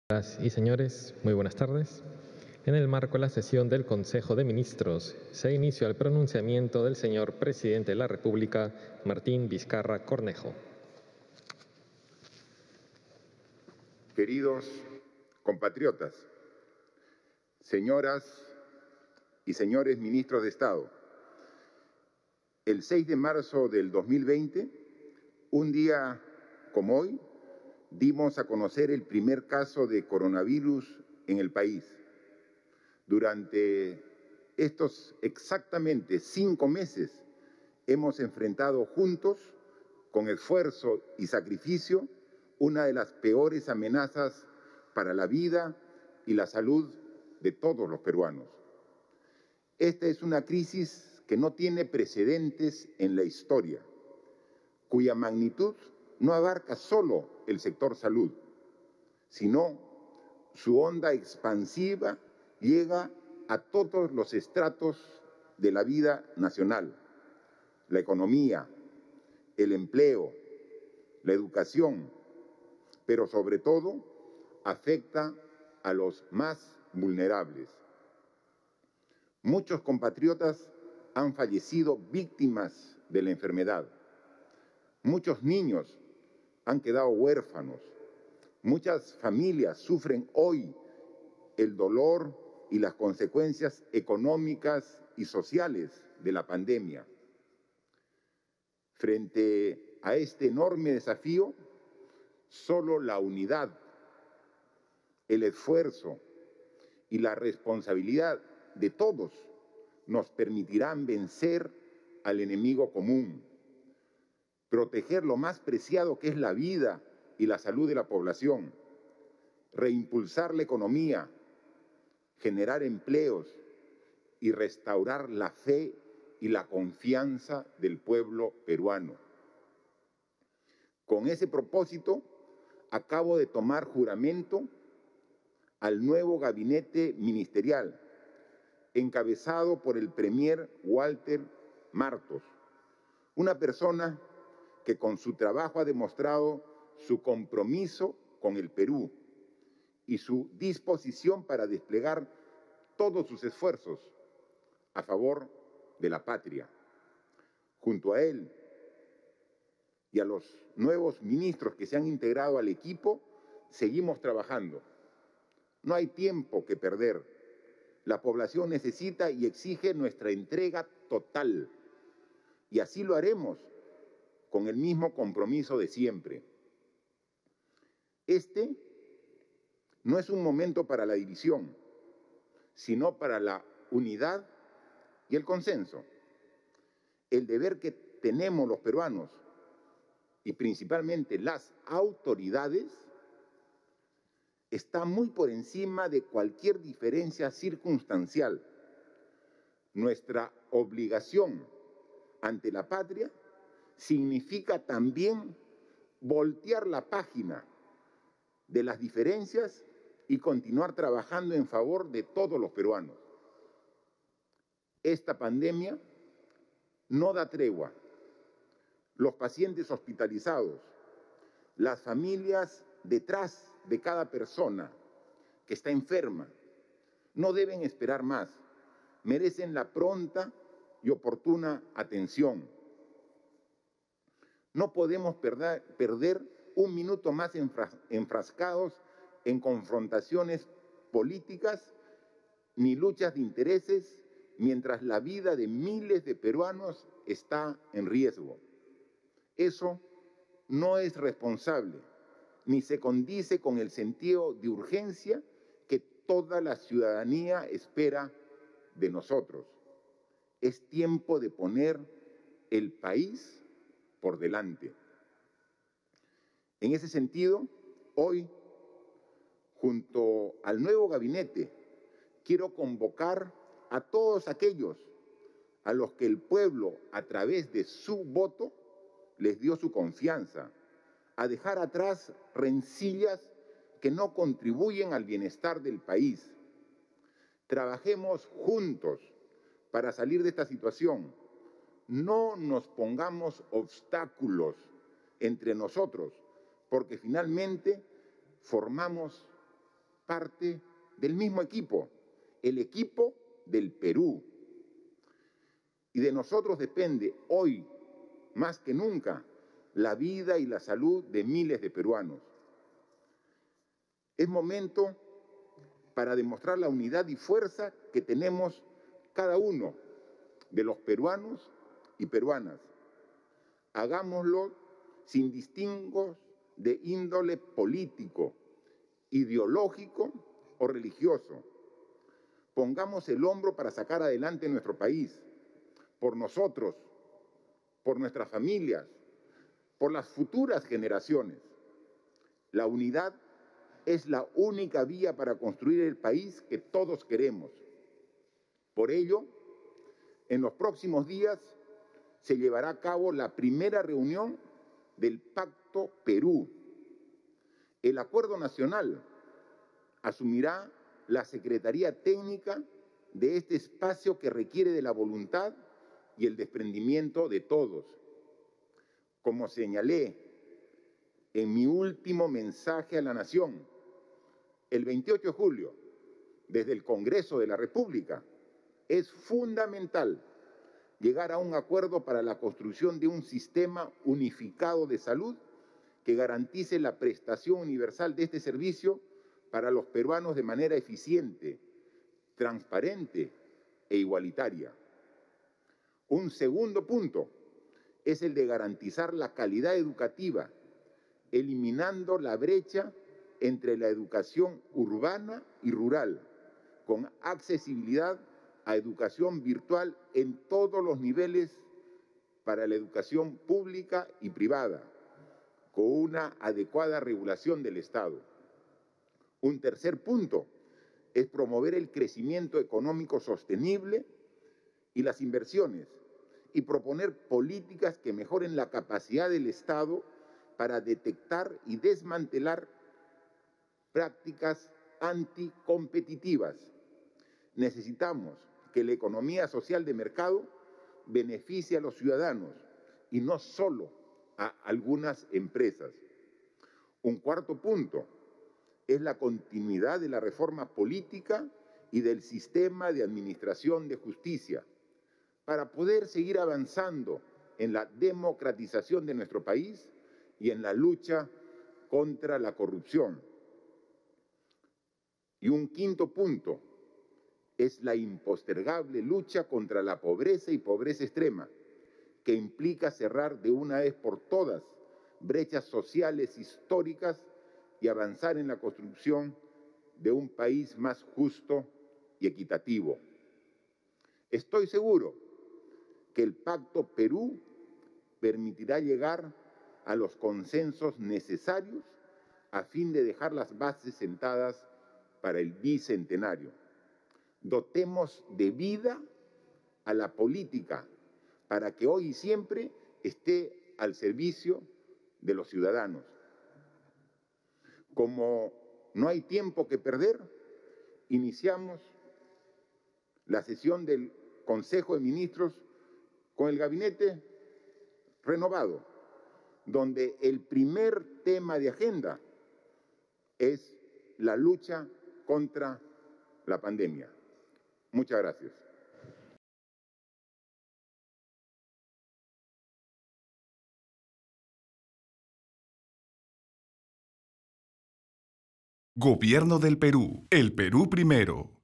Señoras y señores, muy buenas tardes. En el marco de la sesión del Consejo de Ministros, se inició el pronunciamiento del señor Presidente de la República, Martín Vizcarra Cornejo. Queridos compatriotas, señoras y señores ministros de Estado, el 6 de marzo del 2020, un día como hoy, dimos a conocer el primer caso de coronavirus en el país. Durante estos exactamente 5 meses hemos enfrentado juntos, con esfuerzo y sacrificio, una de las peores amenazas para la vida y la salud de todos los peruanos. Esta es una crisis que no tiene precedentes en la historia, cuya magnitud no abarca solo el sector salud, sino su onda expansiva llega a todos los estratos de la vida nacional: la economía, el empleo, la educación, pero sobre todo afecta a los más vulnerables. Muchos compatriotas han fallecido víctimas de la enfermedad. Muchos niños han quedado huérfanos. Muchas familias sufren hoy el dolor y las consecuencias económicas y sociales de la pandemia. Frente a este enorme desafío, solo la unidad, el esfuerzo y la responsabilidad de todos nos permitirán vencer al enemigo común, proteger lo más preciado que es la vida y la salud de la población, reimpulsar la economía, generar empleos y restaurar la fe y la confianza del pueblo peruano. Con ese propósito, acabo de tomar juramento al nuevo gabinete ministerial, encabezado por el premier Walter Martos, una persona que con su trabajo ha demostrado su compromiso con el Perú y su disposición para desplegar todos sus esfuerzos a favor de la patria. Junto a él y a los nuevos ministros que se han integrado al equipo, seguimos trabajando. No hay tiempo que perder. La población necesita y exige nuestra entrega total. Y así lo haremos con el mismo compromiso de siempre. Este no es un momento para la división, sino para la unidad y el consenso. El deber que tenemos los peruanos, y principalmente las autoridades, está muy por encima de cualquier diferencia circunstancial. Nuestra obligación ante la patria significa también voltear la página de las diferencias y continuar trabajando en favor de todos los peruanos. Esta pandemia no da tregua. Los pacientes hospitalizados, las familias detrás de cada persona que está enferma, no deben esperar más. Merecen la pronta y oportuna atención. No podemos perder un minuto más enfrascados en confrontaciones políticas ni luchas de intereses mientras la vida de miles de peruanos está en riesgo. Eso no es responsable, ni se condice con el sentido de urgencia que toda la ciudadanía espera de nosotros. Es tiempo de poner el país por delante. En ese sentido, hoy, junto al nuevo gabinete, quiero convocar a todos aquellos a los que el pueblo, a través de su voto, les dio su confianza, a dejar atrás rencillas que no contribuyen al bienestar del país. Trabajemos juntos para salir de esta situación. No nos pongamos obstáculos entre nosotros, porque finalmente formamos parte del mismo equipo, el equipo del Perú. Y de nosotros depende hoy, más que nunca, la vida y la salud de miles de peruanos. Es momento para demostrar la unidad y fuerza que tenemos cada uno de los peruanos y peruanas. Hagámoslo sin distingos de índole político, ideológico o religioso. Pongamos el hombro para sacar adelante nuestro país, por nosotros, por nuestras familias, por las futuras generaciones. La unidad es la única vía para construir el país que todos queremos. Por ello, en los próximos días se llevará a cabo la primera reunión del Pacto Perú. El Acuerdo Nacional asumirá la Secretaría Técnica de este espacio que requiere de la voluntad y el desprendimiento de todos. Como señalé en mi último mensaje a la Nación, el 28 de julio, desde el Congreso de la República, es fundamental llegar a un acuerdo para la construcción de un sistema unificado de salud que garantice la prestación universal de este servicio para los peruanos de manera eficiente, transparente e igualitaria. Un segundo punto es el de garantizar la calidad educativa, eliminando la brecha entre la educación urbana y rural, con accesibilidad a educación virtual en todos los niveles para la educación pública y privada, con una adecuada regulación del Estado. Un tercer punto es promover el crecimiento económico sostenible y las inversiones, y proponer políticas que mejoren la capacidad del Estado para detectar y desmantelar prácticas anticompetitivas. Necesitamos que la economía social de mercado beneficie a los ciudadanos y no solo a algunas empresas. Un cuarto punto es la continuidad de la reforma política y del sistema de administración de justicia para poder seguir avanzando en la democratización de nuestro país y en la lucha contra la corrupción. Y un quinto punto es la impostergable lucha contra la pobreza y pobreza extrema, que implica cerrar de una vez por todas brechas sociales históricas y avanzar en la construcción de un país más justo y equitativo. Estoy seguro que el Pacto Perú permitirá llegar a los consensos necesarios a fin de dejar las bases sentadas para el bicentenario. Dotemos de vida a la política para que hoy y siempre esté al servicio de los ciudadanos. Como no hay tiempo que perder, iniciamos la sesión del Consejo de Ministros con el gabinete renovado, donde el primer tema de agenda es la lucha contra la pandemia. Muchas gracias. Gobierno del Perú. El Perú primero.